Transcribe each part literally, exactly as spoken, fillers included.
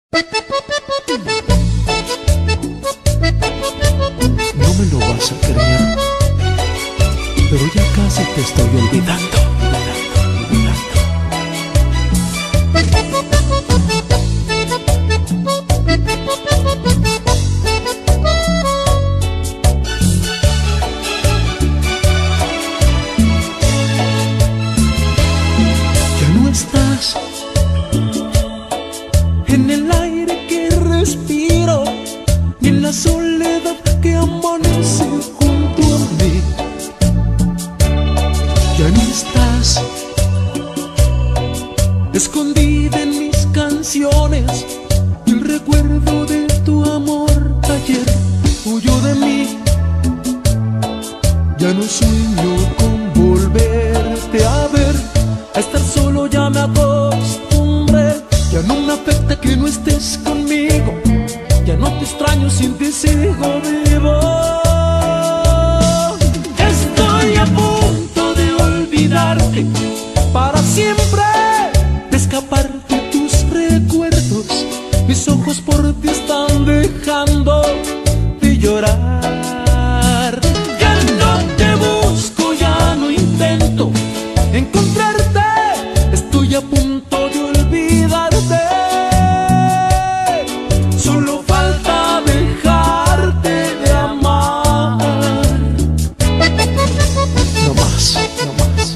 No me lo vas a creer, pero ya casi te estoy olvidando. Ya no estás en el aire que respiro, ni en la soledad que amanece junto a mí. Ya no estás escondida en mis canciones, el recuerdo de tu amor ayer huyó de mí. Ya no sueño con volverte a ver, a estar solo ya me acostumbré. Ya no me afecta que no estés conmigo, ya no te extraño, sin ti sigo vivo. Estoy a punto de olvidarte para siempre, de escapar de tus recuerdos. Mis ojos por ti están dejando de llorar. Ya no te busco, ya no intento encontrarte, estoy a punto de olvidarte. Solo falta dejarte de amar. No más, no más.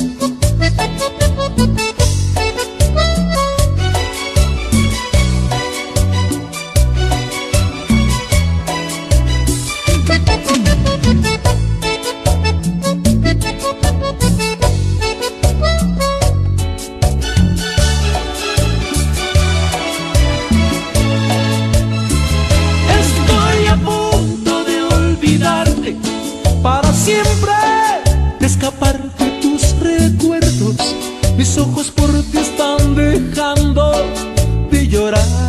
Para siempre, de escapar de tus recuerdos. Mis ojos por ti están dejando de llorar.